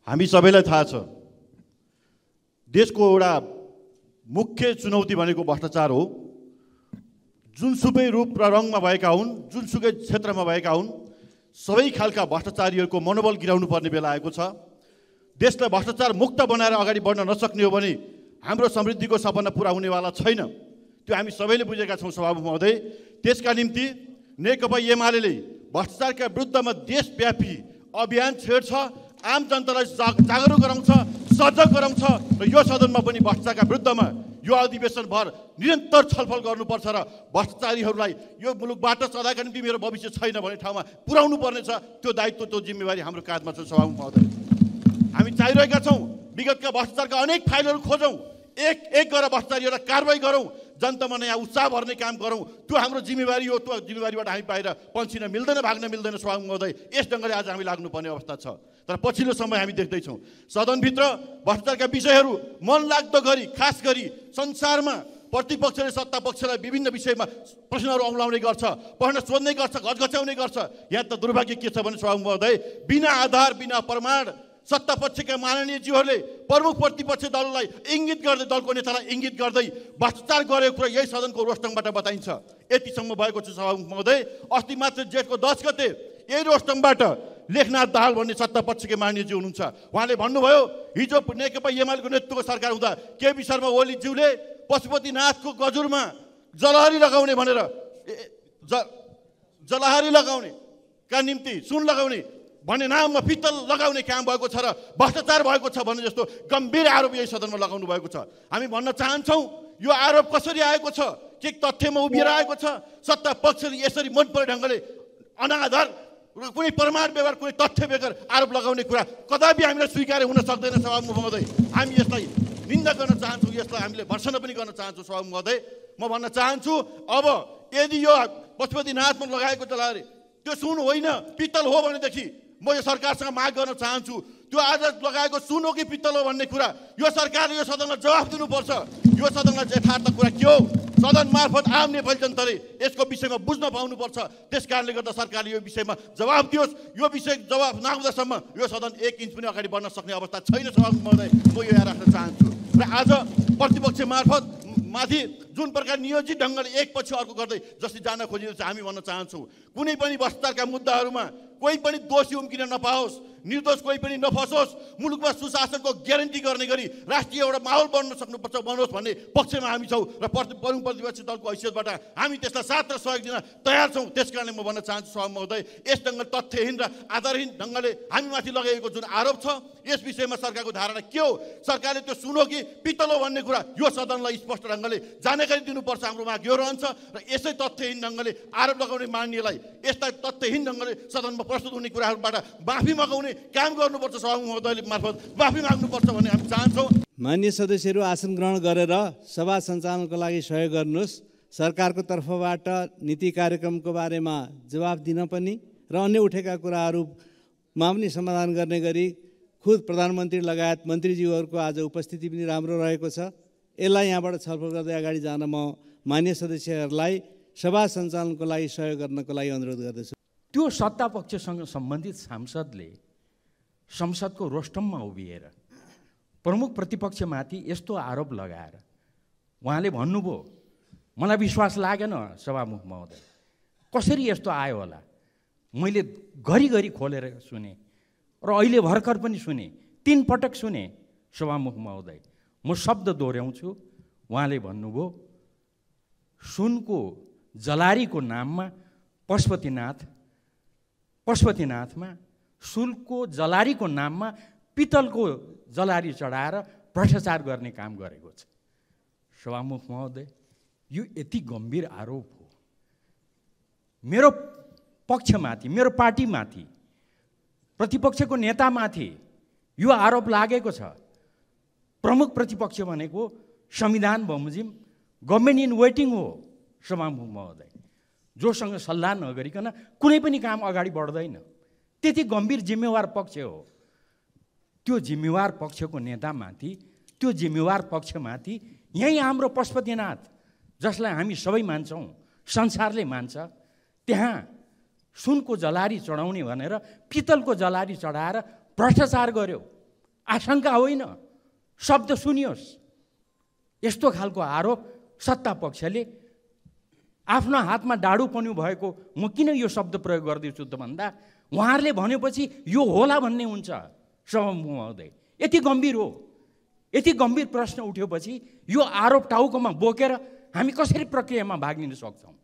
हामी सबैलाई थाहा छ देशको एउटा मुख्य चुनौती भनेको भ्रष्टाचार हो। जुनसुकै रूप र रङमा भएका हुन्, जुनसुकै क्षेत्रमा भएका हुन्, सबै खालका भ्रष्टाचारीहरूको मनोबल गिराउनु पर्ने बेला आएको छ। देशलाई भ्रष्टाचार मुक्त बनाएर अगाडि बढ्न नसक्ने हो भने हाम्रो समृद्धिको सपना पूरा हुनेवाला छैन। त्यो हामी सबैले बुझेका छौँ सभामुख महोदय। त्यसका निम्ति नेकपा एमाले भ्रष्टाचारका विरुद्धमा देशव्यापी अभियान छेड्छ, आम जनतालाई जागरुक गराउँछ, सजग गराउँछ र यो सदनमा पनि भ्रष्टाचारका विरुद्धमा यो अधिवेशनभर निरन्तर छलफल गर्नुपर्छ र भ्रष्टाचारीहरूलाई यो मुलुकबाट सदाका निम्ति मेरो भविष्य छैन भन्ने ठाउँमा पुर्याउनु पर्नेछ। त्यो दायित्व, त्यो जिम्मेवारी हाम्रो काँधमा छ सभामुख महोदय। हामी चाहिरहेका छौँ विगतका भ्रष्टाचारका अनेक फाइलहरू खोजौँ, एक गरेर भ्रष्टाचारीहरूलाई कारवाही गरौँ, जनतामा नयाँ उत्साह भर्ने काम गरौँ। त्यो हाम्रो जिम्मेवारी हो। त्यो जिम्मेवारीबाट हामी बाहिर पन्छिन मिल्दैन, भाग्न मिल्दैन सभामुख महोदय। यस ढङ्गले आज हामी लाग्नुपर्ने अवस्था छ। तर पछिल्लो समय हामी देख्दैछौँ सदनभित्र भ्रष्टाचारका विषयहरू मनलाग्दो गरी, खास गरी संसारमा प्रतिपक्षले सत्ता पक्षलाई विभिन्न विषयमा प्रश्नहरू औलाउने गर्छ, प्रश्न सोध्ने गर्छ, घचघच्याउने गर्छ। यहाँ त दुर्भाग्य के छ भने सभामुख महोदय, बिना आधार बिना प्रमाण सत्ता पक्षका माननीयज्यूहरूले प्रमुख प्रतिपक्ष दललाई इङ्गित गर्दै, दलको नेतालाई इङ्गित गर्दै भ्रष्टाचार गरेको कुरा यही सदनको रोस्टङबाट बताइन्छ। यतिसम्म भएको छ सभामुख महोदय। अस्ति मात्र जेठको 10 गते यही रोस्टङबाट लेखनाथ दाहाल भन्ने सत्ता पक्षकै माननीयज्यू हुनुहुन्छ, उहाँले भन्नुभयो हिजो नेकपा एमालेको नेतृत्वको सरकार हुँदा केपी शर्मा ओलीज्यूले पशुपतिनाथको गजुरमा जलहरी लगाउने भनेर जलहरी लगाउने का निम्ति सुन लगाउने भन्ने नाममा पित्तल लगाउने काम भएको छ र भ्रष्टाचार भएको छ भन्ने जस्तो गम्भीर आरोप यही सदनमा लगाउनु भएको छ। हामी भन्न चाहन्छौँ यो आरोप कसरी आएको छ, के तथ्यमा उभिएर आएको छ? सत्ता पक्षले यसरी मनपर्ने ढङ्गले अनाधार कुनै प्रमाण बेगर, कुनै तथ्य बेगर आरोप लगाउने कुरा कदापि हामीलाई स्वीकार्य हुन सक्दैन सभामुख महोदय। हामी यसलाई निन्दा गर्न चाहन्छौँ, यसलाई हामीले भर्सना पनि गर्न चाहन्छौँ सभामुख महोदय। म भन्न चाहन्छु अब यदि यो पशुपतिनाथमा लगाएको जलहरी त्यो सुन होइन पित्तल हो भनेदेखि म यो सरकारसँग माग गर्न चाहन्छु त्यो आज लगाएको सुन हो कि पित्तल हो भन्ने कुरा यो सरकारले यो सदनलाई जवाफ दिनुपर्छ। यो सदनलाई यथार्थ कुरा के हो सदन मार्फत आम नेपाली जनताले यसको विषयमा बुझ्न पाउनुपर्छ। त्यस कारणले गर्दा सरकारले यो विषयमा जवाफ दियोस्। यो विषय जवाफ नआउँदासम्म यो सदन 1 इन्च पनि अगाडि बढ्न सक्ने अवस्था छैन सभामुख महोदय। म यो यहाँ राख्न चाहन्छु। र आज प्रतिपक्ष मार्फत माथि जुन प्रकार नियोजित ढङ्गले एकपछि अर्को गर्दै जसरी जान खोजिँदैछ, हामी भन्न चाहन्छौँ कुनै पनि भ्रष्टाचारका मुद्दाहरूमा कोही पनि दोषी उम्किन नपाओस्, निर्दोष कोही पनि नफसोस्, मुलुकमा सुशासनको ग्यारेन्टी गर्ने गरी राष्ट्रिय एउटा माहौल बन्न सक्नुपर्छ, बनोस् भन्ने पक्षमा हामी छौँ र प्रमुख प्रतिपक्षी दलको हैसियतबाट हामी त्यसलाई साथ र सहयोग दिन तयार छौँ। त्यस कारणले म भन्न चाहन्छु सभामुख महोदय, यस ढङ्गले तथ्यहीन र आधारहीन ढङ्गले हामीमाथि लगाइएको जुन आरोप छ यस विषयमा सरकारको धारणा के हो, सरकारले त्यो सुनो कि पित्तल हो भन्ने कुरा यो सदनलाई स्पष्ट ढङ्गले जानकारी दिनुपर्छ। हाम्रो माग यो रहन्छ र यसै तथ्यहीन ढङ्गले आरोप लगाउने माननीयलाई यस्ता तथ्यहीन ढङ्गले सदनमा प्रस्तुत हुने कुराहरूबाट माफी मगाउने काम गर्नुपर्छ। सभामुख महोदयले मार्फत माफी माग्नुपर्छ भन्ने हामी चाहन्छौँ। मान्य सदस्यहरू आसन ग्रहण गरेर सभा सञ्चालनको लागि सहयोग गर्नुहोस्। सरकारको तर्फबाट नीति कार्यक्रमको बारेमा जवाफ दिन पनि र अन्य उठेका कुराहरूमा पनि समाधान गर्ने गरी खुद प्रधानमन्त्री लगायत मन्त्रीज्यूहरूको आज उपस्थिति पनि राम्रो रहेको छ। यसलाई यहाँबाट छलफल गर्दै अगाडि जान म मान्य सदस्यहरूलाई सभा सञ्चालनको लागि सहयोग गर्नको लागि अनुरोध गर्दछु। त्यो सत्ता पक्षसँग सम्बन्धित सांसदले संसदको रोस्टममा उभिएर प्रमुख प्रतिपक्षमाथि यस्तो आरोप लगाएर उहाँले भन्नुभयो, मलाई विश्वास लागेन सभामुख महोदय, कसरी यस्तो आयो होला। मैले घरिघरि खोलेर सुने र अहिले भर्खर पनि सुने, 3 पटक सुने सभामुख महोदय। म शब्द दोहोऱ्याउँछु, उहाँले भन्नुभयो सुनको जलारीको नाममा पशुपतिनाथमा सुनको जलारीको नाममा पित्तलको जलारी चढाएर भ्रष्टाचार गर्ने काम गरेको छ। सभामुख महोदय, यो यति गम्भीर आरोप हो। मेरो पक्षमाथि, मेरो पार्टीमाथि, प्रतिपक्षको नेतामाथि यो आरोप लागेको छ। प्रमुख प्रतिपक्ष भनेको संविधान बमोजिम गभर्मेन्ट इन वेटिङ हो सभामुख महोदय, जोसँग सल्लाह नगरिकन कुनै पनि काम अगाडि बढ्दैन। त्यति गम्भीर जिम्मेवार पक्ष हो। त्यो जिम्मेवार पक्षको नेतामाथि, त्यो जिम्मेवार पक्षमाथि यही हाम्रो पशुपतिनाथ जसलाई हामी सबै मान्छौँ, संसारले मान्छ, त्यहाँ सुनको जलारी चढाउने भनेर पित्तलको जलारी चढाएर भ्रष्टाचार गर्यो। आशंका होइन, शब्द सुनियोस्। यस्तो खालको आरोप सत्ता पक्षले आफ्नो हातमा डाडु पन्यु भएको म किन यो शब्द प्रयोग गर्दैछु त भन्दा उहाँहरूले भनेपछि यो होला भन्ने हुन्छ। सभामुख महोदय, यति गम्भीर हो, यति गम्भीर प्रश्न उठ्योपछि यो आरोप टाउकोमा बोकेर हामी कसरी प्रक्रियामा भाग लिन सक्छौँ?